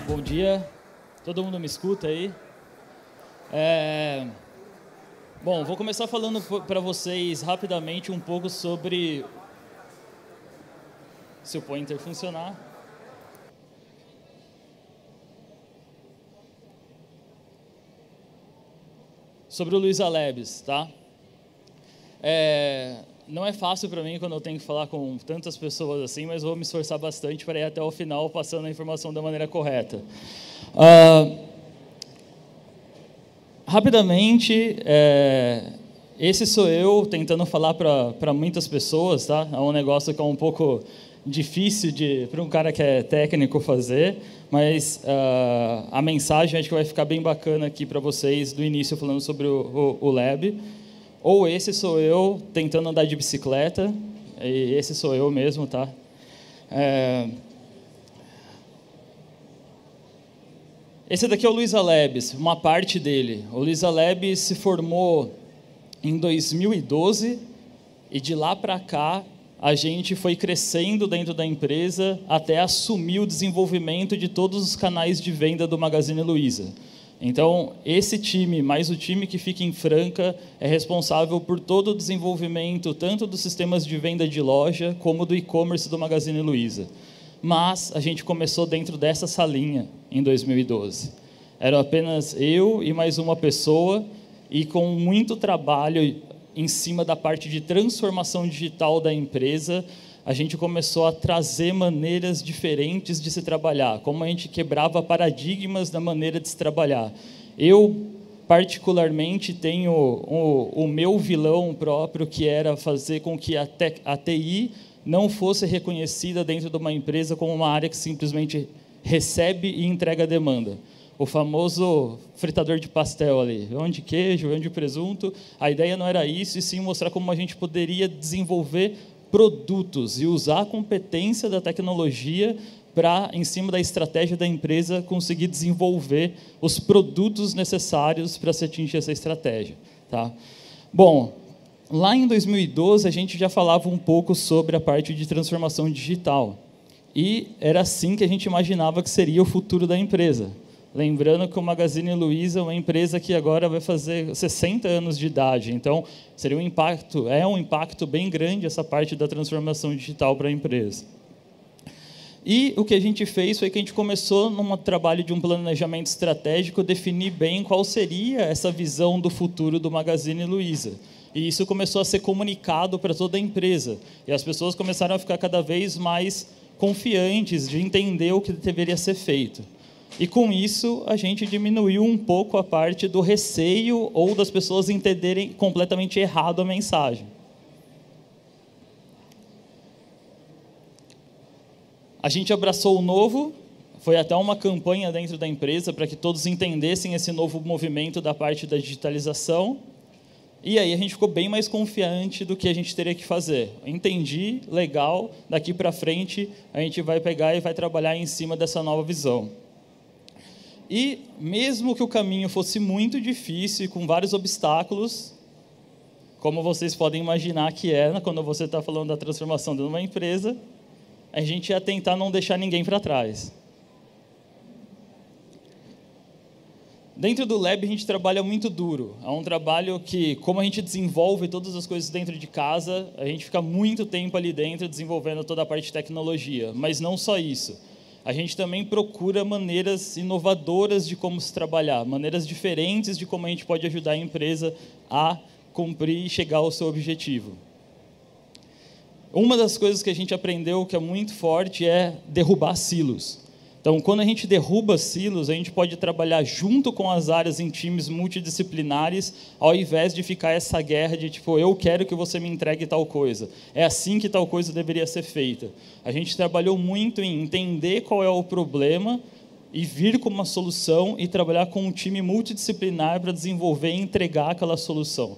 Bom dia, todo mundo me escuta aí? Bom, vou começar falando para vocês rapidamente um pouco sobre, se o pointer funcionar, sobre o Luiza Labs, tá? Não é fácil para mim quando eu tenho que falar com tantas pessoas assim, mas vou me esforçar bastante para ir até o final passando a informação da maneira correta. Rapidamente, esse sou eu tentando falar para muitas pessoas, tá? É um negócio que é um pouco difícil para um cara que é técnico fazer, mas a mensagem acho que vai ficar bem bacana aqui para vocês do início falando sobre o Lab. Ou esse sou eu tentando andar de bicicleta, e esse sou eu mesmo, tá? Esse daqui é o Luiza Labs, uma parte dele. O Luiza Labs se formou em 2012 e de lá para cá a gente foi crescendo dentro da empresa até assumir o desenvolvimento de todos os canais de venda do Magazine Luiza. Então, esse time, mais o time que fica em Franca, é responsável por todo o desenvolvimento, tanto dos sistemas de venda de loja, como do e-commerce do Magazine Luiza. Mas a gente começou dentro dessa salinha, em 2012. Era apenas eu e mais uma pessoa, e com muito trabalho em cima da parte de transformação digital da empresa, a gente começou a trazer maneiras diferentes de se trabalhar, como a gente quebrava paradigmas da maneira de se trabalhar. Eu, particularmente, tenho o meu vilão próprio, que era fazer com que a TI não fosse reconhecida dentro de uma empresa como uma área que simplesmente recebe e entrega a demanda. O famoso fritador de pastel ali, onde queijo, onde presunto. A ideia não era isso, e sim mostrar como a gente poderia desenvolver produtos e usar a competência da tecnologia para, em cima da estratégia da empresa, conseguir desenvolver os produtos necessários para se atingir essa estratégia. Tá? Bom, lá em 2012, a gente já falava um pouco sobre a parte de transformação digital. E era assim que a gente imaginava que seria o futuro da empresa. Lembrando que o Magazine Luiza é uma empresa que agora vai fazer 60 anos de idade, então seria um impacto bem grande essa parte da transformação digital para a empresa. E o que a gente fez foi que a gente começou num trabalho de um planejamento estratégico, definir bem qual seria essa visão do futuro do Magazine Luiza. E isso começou a ser comunicado para toda a empresa, e as pessoas começaram a ficar cada vez mais confiantes de entender o que deveria ser feito. E, com isso, a gente diminuiu um pouco a parte do receio ou das pessoas entenderem completamente errado a mensagem. A gente abraçou o novo, foi até uma campanha dentro da empresa para que todos entendessem esse novo movimento da parte da digitalização. E aí a gente ficou bem mais confiante do que a gente teria que fazer. Entendi, legal, daqui para frente a gente vai pegar e vai trabalhar em cima dessa nova visão. E, mesmo que o caminho fosse muito difícil e com vários obstáculos, como vocês podem imaginar que é quando você está falando da transformação de uma empresa, a gente ia tentar não deixar ninguém para trás. Dentro do Lab, a gente trabalha muito duro. É um trabalho que, como a gente desenvolve todas as coisas dentro de casa, a gente fica muito tempo ali dentro desenvolvendo toda a parte de tecnologia. Mas não só isso. A gente também procura maneiras inovadoras de como se trabalhar, maneiras diferentes de como a gente pode ajudar a empresa a cumprir e chegar ao seu objetivo. Uma das coisas que a gente aprendeu que é muito forte é derrubar silos. Então, quando a gente derruba silos, a gente pode trabalhar junto com as áreas em times multidisciplinares, ao invés de ficar essa guerra de, tipo, eu quero que você me entregue tal coisa. É assim que tal coisa deveria ser feita. A gente trabalhou muito em entender qual é o problema e vir com uma solução e trabalhar com um time multidisciplinar para desenvolver e entregar aquela solução.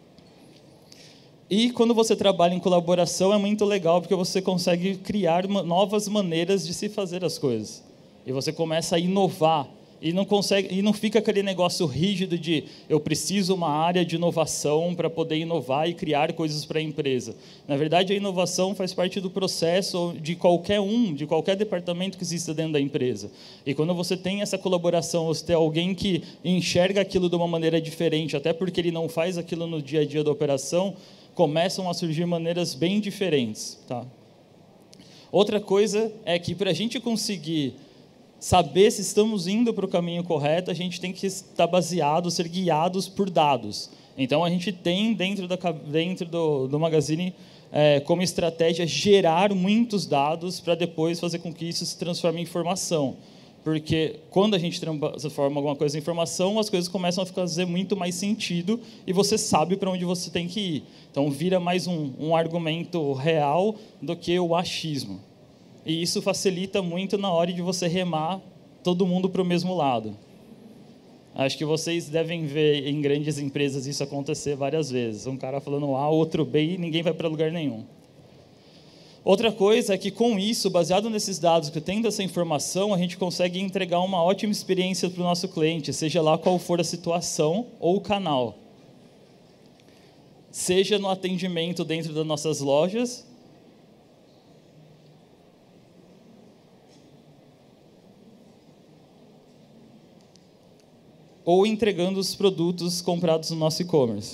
E quando você trabalha em colaboração, é muito legal, porque você consegue criar novas maneiras de se fazer as coisas. E você começa a inovar. e não consegue, e não fica aquele negócio rígido de eu preciso uma área de inovação para poder inovar e criar coisas para a empresa. Na verdade, a inovação faz parte do processo de qualquer departamento que exista dentro da empresa. E quando você tem essa colaboração, você tem alguém que enxerga aquilo de uma maneira diferente, até porque ele não faz aquilo no dia a dia da operação, começam a surgir maneiras bem diferentes. Tá? Outra coisa é que, para a gente conseguir saber se estamos indo para o caminho correto, a gente tem que estar baseado, ser guiados por dados. Então, a gente tem, dentro do Magazine, como estratégia, gerar muitos dados para depois fazer com que isso se transforme em informação. Porque quando a gente transforma alguma coisa em informação, as coisas começam a fazer muito mais sentido e você sabe para onde você tem que ir. Então, vira mais um argumento real do que o achismo. E isso facilita muito na hora de você remar todo mundo para o mesmo lado. Acho que vocês devem ver em grandes empresas isso acontecer várias vezes. Um cara falando A, outro B, e ninguém vai para lugar nenhum. Outra coisa é que, com isso, baseado nesses dados, que tendo essa informação, a gente consegue entregar uma ótima experiência para o nosso cliente, seja lá qual for a situação ou o canal. Seja no atendimento dentro das nossas lojas, ou entregando os produtos comprados no nosso e-commerce.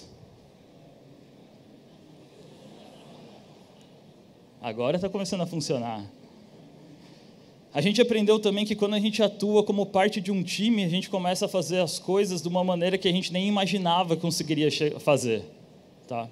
Agora está começando a funcionar. A gente aprendeu também que quando a gente atua como parte de um time, a gente começa a fazer as coisas de uma maneira que a gente nem imaginava que conseguiria fazer. Tá?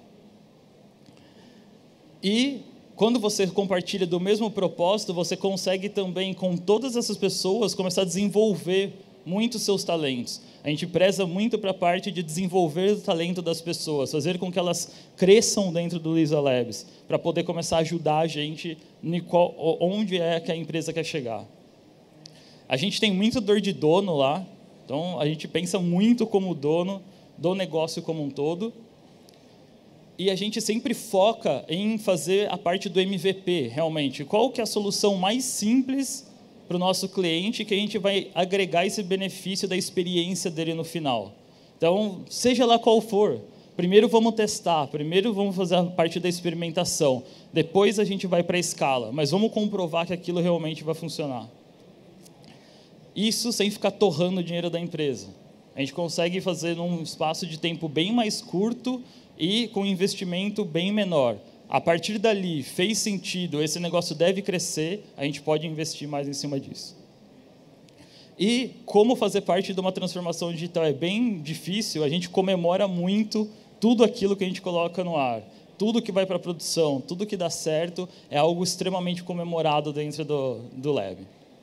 E quando você compartilha do mesmo propósito, você consegue também, com todas essas pessoas, começar a desenvolver muito seus talentos. A gente preza muito para a parte de desenvolver o talento das pessoas, fazer com que elas cresçam dentro do Luiza Labs, para poder começar a ajudar a gente onde é que a empresa quer chegar. A gente tem muito dor de dono lá, então a gente pensa muito como dono do negócio como um todo, e a gente sempre foca em fazer a parte do MVP, realmente. Qual que é a solução mais simples para o nosso cliente, que a gente vai agregar esse benefício da experiência dele no final. Então, seja lá qual for, primeiro vamos testar, primeiro vamos fazer a parte da experimentação, depois a gente vai para a escala, mas vamos comprovar que aquilo realmente vai funcionar. Isso sem ficar torrando o dinheiro da empresa. A gente consegue fazer num espaço de tempo bem mais curto e com investimento bem menor. A partir dali, fez sentido, esse negócio deve crescer, a gente pode investir mais em cima disso. E como fazer parte de uma transformação digital é bem difícil, a gente comemora muito tudo aquilo que a gente coloca no ar. Tudo que vai para a produção, tudo que dá certo, é algo extremamente comemorado dentro do Lab.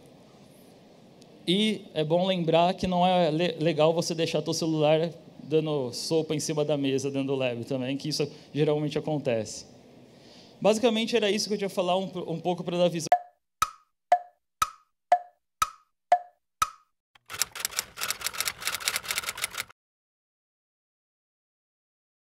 E é bom lembrar que não é legal você deixar seu celular dando sopa em cima da mesa dentro do Lab também, que isso geralmente acontece. Basicamente, era isso que eu tinha falar um pouco para dar visão